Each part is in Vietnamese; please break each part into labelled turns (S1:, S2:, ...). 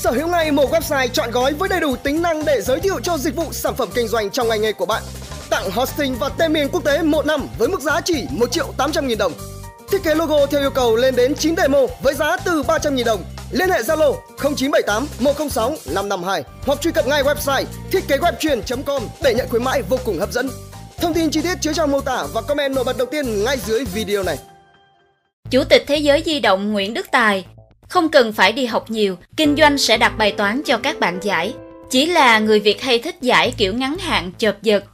S1: Sở hữu ngay một website trọn gói với đầy đủ tính năng để giới thiệu cho dịch vụ sản phẩm kinh doanh trong ngành nghề của bạn. Tặng hosting và tên miền quốc tế 1 năm với mức giá chỉ 1.800.000 đồng. Thiết kế logo theo yêu cầu lên đến 9 demo với giá từ 300.000 đồng. Liên hệ Zalo 0978 106 552 hoặc truy cập ngay website thiết-kế-web-chuyên.com để nhận khuyến mãi vô cùng hấp dẫn. Thông tin chi tiết chứa trong mô tả và comment nổi bật đầu tiên ngay dưới video này.
S2: Chủ tịch Thế giới di động Nguyễn Đức Tài: không cần phải đi học nhiều, kinh doanh sẽ đặt bài toán cho các bạn giải. Chỉ là người Việt hay thích giải kiểu ngắn hạn chộp giật.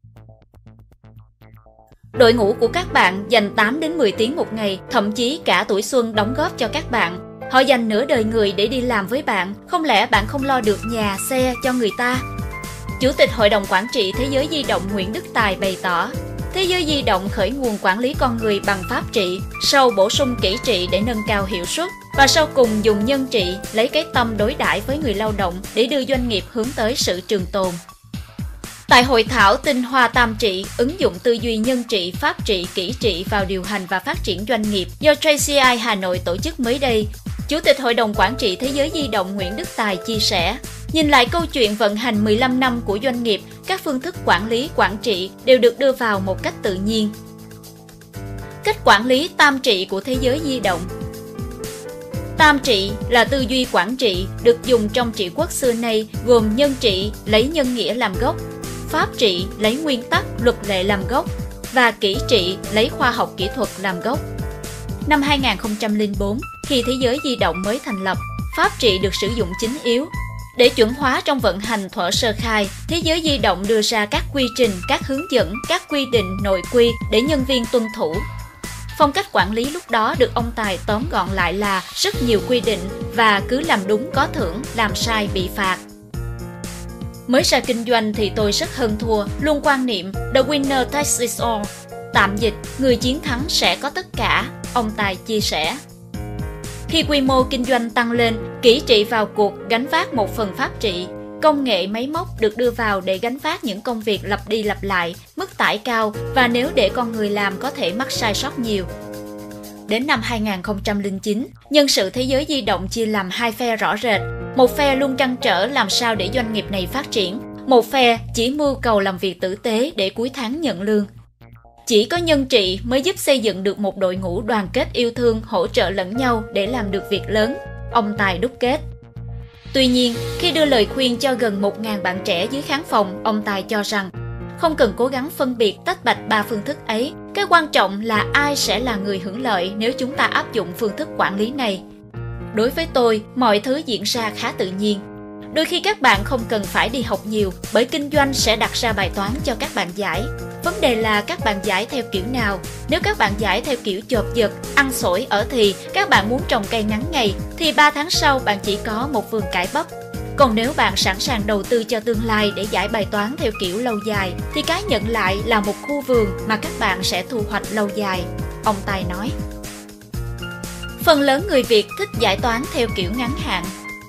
S2: Đội ngũ của các bạn dành 8 đến 10 tiếng một ngày, thậm chí cả tuổi xuân đóng góp cho các bạn. Họ dành nửa đời người để đi làm với bạn, không lẽ bạn không lo được nhà, xe cho người ta? Chủ tịch Hội đồng Quản trị Thế giới di động Nguyễn Đức Tài bày tỏ: Thế giới di động khởi nguồn quản lý con người bằng pháp trị, sau bổ sung kỹ trị để nâng cao hiệu suất, và sau cùng dùng nhân trị, lấy cái tâm đối đãi với người lao động để đưa doanh nghiệp hướng tới sự trường tồn. Tại hội thảo Tinh hoa tam trị, ứng dụng tư duy nhân trị, pháp trị, kỹ trị vào điều hành và phát triển doanh nghiệp do JCI Hà Nội tổ chức mới đây, Chủ tịch Hội đồng Quản trị Thế giới di động Nguyễn Đức Tài chia sẻ: nhìn lại câu chuyện vận hành 15 năm của doanh nghiệp, các phương thức quản lý, quản trị đều được đưa vào một cách tự nhiên. Cách quản lý tam trị của Thế giới di động. Tam trị là tư duy quản trị được dùng trong trị quốc xưa nay, gồm nhân trị lấy nhân nghĩa làm gốc, pháp trị lấy nguyên tắc, luật lệ làm gốc và kỹ trị lấy khoa học kỹ thuật làm gốc. Năm 2004, khi Thế giới di động mới thành lập, pháp trị được sử dụng chính yếu. Để chuẩn hóa trong vận hành thuở sơ khai, Thế giới di động đưa ra các quy trình, các hướng dẫn, các quy định nội quy để nhân viên tuân thủ. Phong cách quản lý lúc đó được ông Tài tóm gọn lại là rất nhiều quy định và cứ làm đúng có thưởng, làm sai bị phạt. Mới ra kinh doanh thì tôi rất hơn thua, luôn quan niệm the winner takes it all. Tạm dịch, người chiến thắng sẽ có tất cả, ông Tài chia sẻ. Khi quy mô kinh doanh tăng lên, kỹ trị vào cuộc gánh vác một phần pháp trị. Công nghệ máy móc được đưa vào để gánh vác những công việc lặp đi lặp lại, mức tải cao và nếu để con người làm có thể mắc sai sót nhiều. Đến năm 2009, nhân sự Thế giới di động chia làm hai phe rõ rệt. Một phe luôn trăn trở làm sao để doanh nghiệp này phát triển. Một phe chỉ mưu cầu làm việc tử tế để cuối tháng nhận lương. Chỉ có nhân trị mới giúp xây dựng được một đội ngũ đoàn kết yêu thương, hỗ trợ lẫn nhau để làm được việc lớn, ông Tài đúc kết. Tuy nhiên, khi đưa lời khuyên cho gần 1.000 bạn trẻ dưới khán phòng, ông Tài cho rằng không cần cố gắng phân biệt tách bạch ba phương thức ấy. Cái quan trọng là ai sẽ là người hưởng lợi nếu chúng ta áp dụng phương thức quản lý này. Đối với tôi, mọi thứ diễn ra khá tự nhiên. Đôi khi các bạn không cần phải đi học nhiều bởi kinh doanh sẽ đặt ra bài toán cho các bạn giải. Vấn đề là các bạn giải theo kiểu nào. Nếu các bạn giải theo kiểu chộp giật, ăn xổi ở thì các bạn muốn trồng cây ngắn ngày thì 3 tháng sau bạn chỉ có một vườn cải bắp. Còn nếu bạn sẵn sàng đầu tư cho tương lai để giải bài toán theo kiểu lâu dài thì cái nhận lại là một khu vườn mà các bạn sẽ thu hoạch lâu dài, ông Tài nói. Phần lớn người Việt thích giải toán theo kiểu ngắn hạn.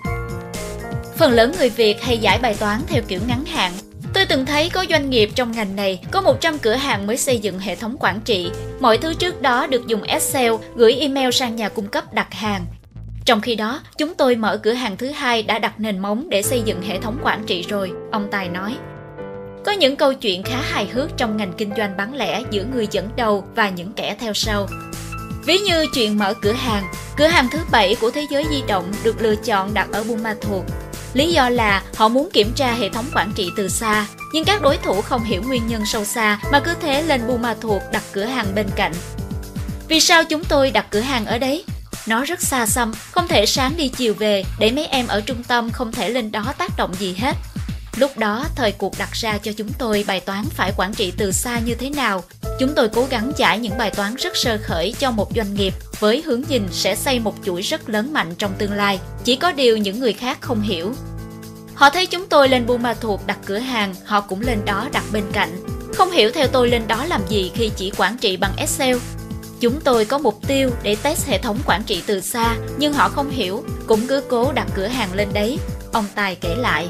S2: Phần lớn người Việt hay giải bài toán theo kiểu ngắn hạn. Tôi từng thấy có doanh nghiệp trong ngành này có 100 cửa hàng mới xây dựng hệ thống quản trị. Mọi thứ trước đó được dùng Excel, gửi email sang nhà cung cấp đặt hàng. Trong khi đó, chúng tôi mở cửa hàng thứ hai đã đặt nền móng để xây dựng hệ thống quản trị rồi, ông Tài nói. Có những câu chuyện khá hài hước trong ngành kinh doanh bán lẻ giữa người dẫn đầu và những kẻ theo sau. Ví như chuyện mở cửa hàng thứ 7 của Thế giới di động được lựa chọn đặt ở Buôn Ma Thuột. Lý do là họ muốn kiểm tra hệ thống quản trị từ xa, nhưng các đối thủ không hiểu nguyên nhân sâu xa mà cứ thế lên Buôn Ma Thuột đặt cửa hàng bên cạnh. Vì sao chúng tôi đặt cửa hàng ở đấy? Nó rất xa xăm, không thể sáng đi chiều về, để mấy em ở trung tâm không thể lên đó tác động gì hết. Lúc đó, thời cuộc đặt ra cho chúng tôi bài toán phải quản trị từ xa như thế nào. Chúng tôi cố gắng giải những bài toán rất sơ khởi cho một doanh nghiệp với hướng nhìn sẽ xây một chuỗi rất lớn mạnh trong tương lai. Chỉ có điều những người khác không hiểu. Họ thấy chúng tôi lên Buôn Ma Thuột đặt cửa hàng, họ cũng lên đó đặt bên cạnh. Không hiểu theo tôi lên đó làm gì khi chỉ quản trị bằng Excel. Chúng tôi có mục tiêu để test hệ thống quản trị từ xa, nhưng họ không hiểu, cũng cứ cố đặt cửa hàng lên đấy, ông Tài kể lại.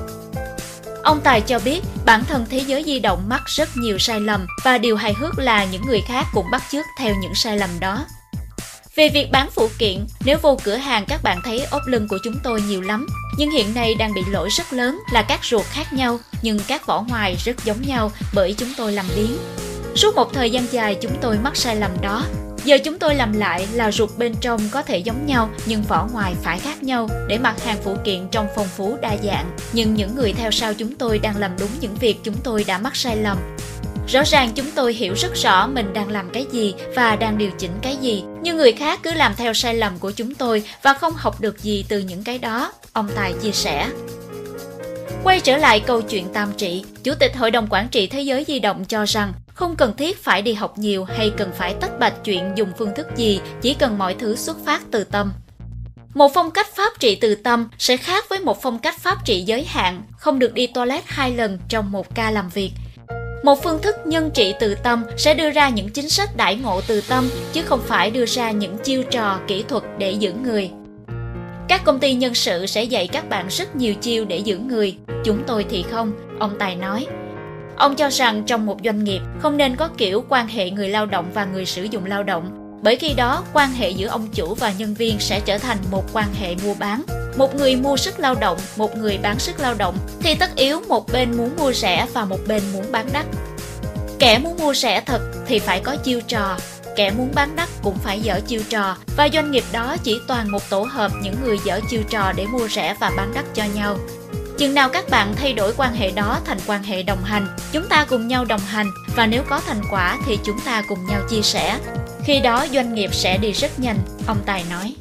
S2: Ông Tài cho biết bản thân Thế giới di động mắc rất nhiều sai lầm và điều hài hước là những người khác cũng bắt chước theo những sai lầm đó. Về việc bán phụ kiện, nếu vô cửa hàng các bạn thấy ốp lưng của chúng tôi nhiều lắm. Nhưng hiện nay đang bị lỗi rất lớn là các ruột khác nhau, nhưng các vỏ ngoài rất giống nhau bởi chúng tôi làm biếng. Suốt một thời gian dài chúng tôi mắc sai lầm đó. Giờ chúng tôi làm lại là ruột bên trong có thể giống nhau nhưng vỏ ngoài phải khác nhau để mặt hàng phụ kiện trông phong phú đa dạng. Nhưng những người theo sau chúng tôi đang làm đúng những việc chúng tôi đã mắc sai lầm. Rõ ràng chúng tôi hiểu rất rõ mình đang làm cái gì và đang điều chỉnh cái gì. Nhưng người khác cứ làm theo sai lầm của chúng tôi và không học được gì từ những cái đó, ông Tài chia sẻ. Quay trở lại câu chuyện tam trị, Chủ tịch Hội đồng Quản trị Thế giới Di động cho rằng không cần thiết phải đi học nhiều hay cần phải tách bạch chuyện dùng phương thức gì, chỉ cần mọi thứ xuất phát từ tâm. Một phong cách pháp trị từ tâm sẽ khác với một phong cách pháp trị giới hạn, không được đi toilet 2 lần trong một ca làm việc. Một phương thức nhân trị từ tâm sẽ đưa ra những chính sách đãi ngộ từ tâm, chứ không phải đưa ra những chiêu trò kỹ thuật để giữ người. Các công ty nhân sự sẽ dạy các bạn rất nhiều chiêu để giữ người, chúng tôi thì không, ông Tài nói. Ông cho rằng trong một doanh nghiệp không nên có kiểu quan hệ người lao động và người sử dụng lao động, bởi khi đó quan hệ giữa ông chủ và nhân viên sẽ trở thành một quan hệ mua bán. Một người mua sức lao động, một người bán sức lao động, thì tất yếu một bên muốn mua rẻ và một bên muốn bán đắt. Kẻ muốn mua rẻ thật thì phải có chiêu trò, kẻ muốn bán đắt cũng phải dở chiêu trò, và doanh nghiệp đó chỉ toàn một tổ hợp những người dở chiêu trò để mua rẻ và bán đắt cho nhau. Chừng nào các bạn thay đổi quan hệ đó thành quan hệ đồng hành, chúng ta cùng nhau đồng hành, và nếu có thành quả thì chúng ta cùng nhau chia sẻ. Khi đó doanh nghiệp sẽ đi rất nhanh, ông Tài nói.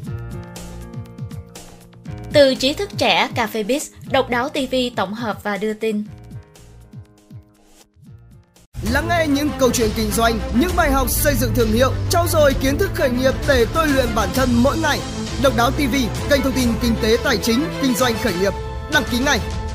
S2: Từ Trí thức trẻ, Cafe Biz, Độc đáo TV tổng hợp và đưa tin.
S1: Lắng nghe những câu chuyện kinh doanh, những bài học xây dựng thương hiệu, trau dồi kiến thức khởi nghiệp để tôi luyện bản thân mỗi ngày. Độc đáo TV, kênh thông tin kinh tế tài chính, kinh doanh khởi nghiệp. Đăng ký ngay.